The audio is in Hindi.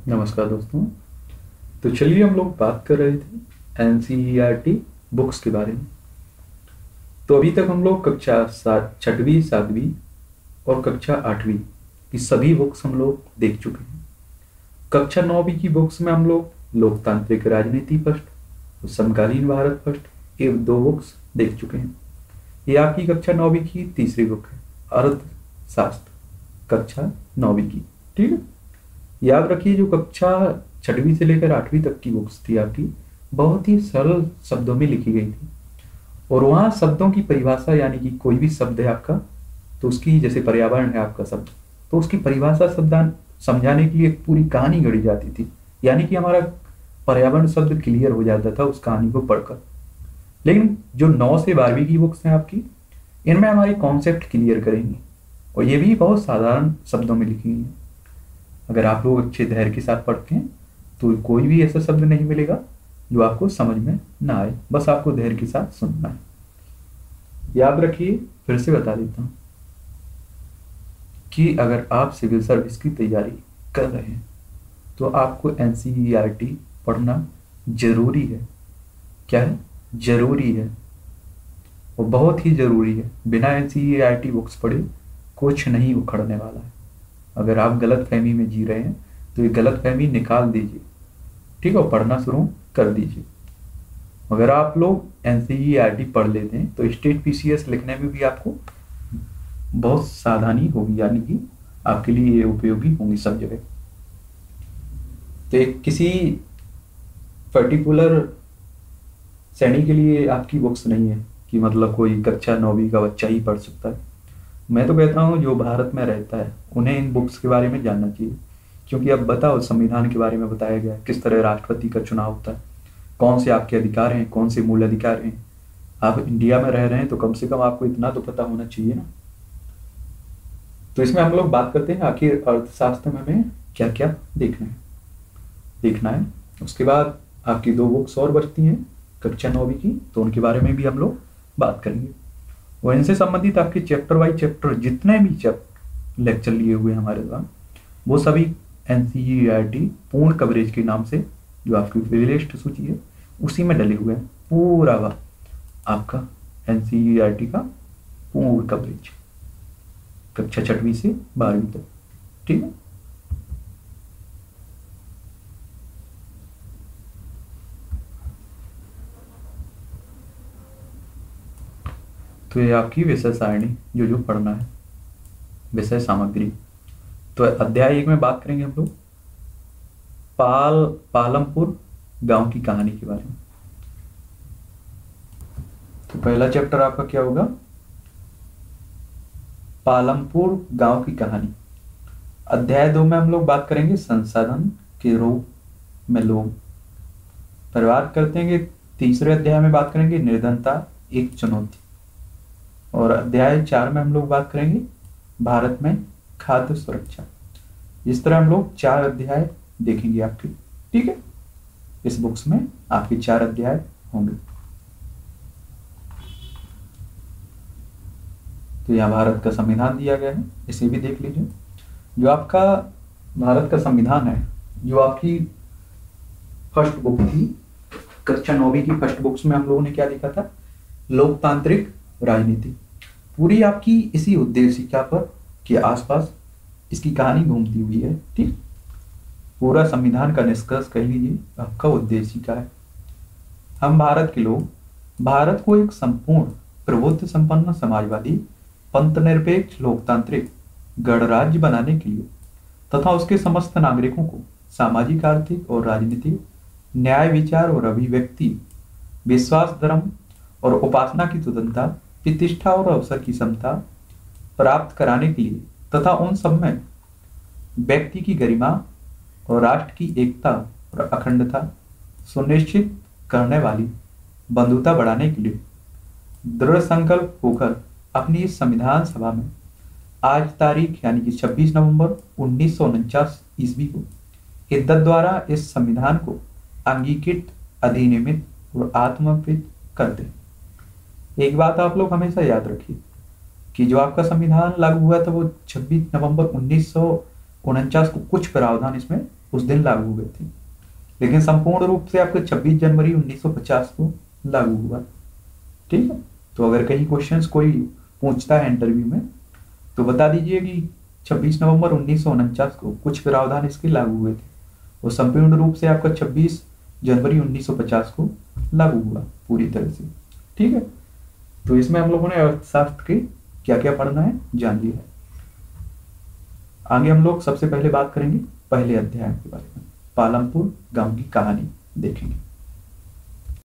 नमस्कार दोस्तों। तो चलिए हम लोग बात कर रहे थे एनसीईआरटी बुक्स के बारे में। तो अभी तक हम लोग कक्षा सात छठवीं सातवीं और कक्षा आठवीं की सभी बुक्स हम लोग देख चुके हैं। कक्षा नौवीं की बुक्स में हम लोग लोकतांत्रिक राजनीति पृष्ठ और समकालीन भारत पृष्ठ ये दो बुक्स देख चुके हैं। ये आपकी कक्षा नौवीं की तीसरी बुक है, अर्थशास्त्र, कक्षा नौवीं की। ठीक है, याद रखिए जो कक्षा छठवीं से लेकर आठवीं तक की बुक्स थी आपकी, बहुत ही सरल शब्दों में लिखी गई थी। और वहाँ शब्दों की परिभाषा यानी कि कोई भी शब्द है आपका, तो उसकी जैसे पर्यावरण है आपका शब्द, तो उसकी परिभाषा शब्द समझाने की एक पूरी कहानी गढ़ी जाती थी। यानी कि हमारा पर्यावरण शब्द क्लियर हो जाता था उस कहानी को पढ़कर। लेकिन जो 9 से 12वीं की बुक्स हैं आपकी, इनमें हमारे कॉन्सेप्ट क्लियर करेंगे और ये भी बहुत साधारण शब्दों में लिखी गई हैं। अगर आप लोग अच्छे धैर्य के साथ पढ़ते हैं तो कोई भी ऐसा शब्द नहीं मिलेगा जो आपको समझ में ना आए, बस आपको धैर्य के साथ सुनना है। याद रखिए, फिर से बता देता हूँ कि अगर आप सिविल सर्विस की तैयारी कर रहे हैं तो आपको एनसीईआरटी पढ़ना जरूरी है। क्या है? जरूरी है, वो बहुत ही जरूरी है। बिना एनसीईआरटी बुक्स पढ़े कुछ नहीं उखड़ने वाला है। अगर आप गलत फहमी में जी रहे हैं तो ये गलत फहमी निकाल दीजिए, ठीक है, पढ़ना शुरू कर दीजिए। अगर आप लोग एनसीईआरटी पढ़ लेते हैं तो स्टेट पीसीएस लिखने में भी आपको बहुत सावधानी होगी, यानी कि आपके लिए ये उपयोगी होंगी सब जगह। तो एक किसी पर्टिकुलर श्रेणी के लिए आपकी बुक्स नहीं है कि मतलब कोई कक्षा नौवीं का बच्चा ही पढ़ सकता है। मैं तो कहता हूँ जो भारत में रहता है उन्हें इन बुक्स के बारे में जानना चाहिए, क्योंकि अब बताओ संविधान के बारे में बताया गया है, किस तरह राष्ट्रपति का चुनाव होता है, कौन से आपके अधिकार हैं, कौन से मूल अधिकार हैं। आप इंडिया में रह रहे हैं तो कम से कम आपको इतना तो पता होना चाहिए ना। तो इसमें हम लोग बात करते हैं आखिर अर्थशास्त्र में हमें क्या क्या देखना है। उसके बाद आपकी 2 बुक्स और बचती हैं कक्षा नौवीं की, तो उनके बारे में भी हम लोग बात करेंगे। और इनसे संबंधित आपके चैप्टर बाई चैप्टर जितने भी लेक्चर लिए हुए हैं हमारे द्वारा, वो सभी एनसीईआरटी पूर्ण कवरेज के नाम से जो आपकी प्लेलिस्ट सूची है उसी में डले हुए हैं। पूरा आपका एनसीईआरटी का पूर्ण कवरेज कक्षा छठवीं से 12वीं तक। ठीक है, तो ये आपकी विषय सारणी जो पढ़ना है, विषय सामग्री। तो अध्याय 1 में बात करेंगे हम लोग पालमपुर गांव की कहानी के बारे में। तो पहला चैप्टर आपका क्या होगा? पालमपुर गांव की कहानी। अध्याय 2 में हम लोग बात करेंगे संसाधन के रूप में लोग। फिर बात करते हैं कि तीसरे अध्याय में बात करेंगे निर्धनता एक चुनौती। और अध्याय 4 में हम लोग बात करेंगे भारत में खाद्य सुरक्षा। इस तरह हम लोग 4 अध्याय देखेंगे आपके। ठीक है, इस बुक्स में आपके 4 अध्याय होंगे। तो यहाँ भारत का संविधान दिया गया है, इसे भी देख लीजिए। जो आपका भारत का संविधान है, जो आपकी फर्स्ट बुक थी कक्षा नौवीं की फर्स्ट बुक्स में हम लोगों ने क्या लिखा था? लोकतांत्रिक राजनीति। पूरी आपकी इसी उद्देशिका पर के आसपास इसकी कहानी घूमती हुई है। ठीक, पूरा संविधान का निष्कर्ष कह लीजिए आपका उद्देशिका है। हम भारत के लोग भारत को एक संपूर्ण प्रभुत्व संपन्न समाजवादी पंथनिरपेक्ष लोकतांत्रिक गणराज्य बनाने के लिए तथा उसके समस्त नागरिकों को सामाजिक, आर्थिक और राजनीतिक न्याय, विचार और अभिव्यक्ति, विश्वास, धर्म और उपासना की स्वतंत्रता, प्रतिष्ठा और अवसर की समता प्राप्त कराने के लिए तथा उन सब में व्यक्ति की गरिमा और राष्ट्र की एकता और अखंडता सुनिश्चित करने वाली बंधुता बढ़ाने के लिए दृढ़ संकल्प होकर अपनी इस संविधान सभा में आज तारीख यानी कि 26 नवंबर 1949 ईस्वी को हिद्दत द्वारा इस संविधान को अंगीकृत, अधिनियमित और आत्मकृत करते हैं। एक बात आप लोग हमेशा याद रखिए कि जो आपका संविधान लागू हुआ था वो 26 नवंबर 1949 को कुछ प्रावधान इसमें उस दिन लागू हुए थे, लेकिन संपूर्ण रूप से आपको 26 जनवरी 1950 को लागू हुआ। ठीक है, तो अगर कहीं क्वेश्चंस कोई पूछता है इंटरव्यू में तो बता दीजिए कि 26 नवंबर 1949 को कुछ प्रावधान इसके लागू हुए थे, और संपूर्ण रूप से आपका 26 जनवरी 1950 को लागू हुआ पूरी तरह से। ठीक है, तो इसमें हम लोगों ने अर्थशास्त्र के क्या क्या पढ़ना है जान लिया है। आगे हम लोग सबसे पहले बात करेंगे पहले अध्याय के बारे में, पालमपुर गांव की कहानी देखेंगे।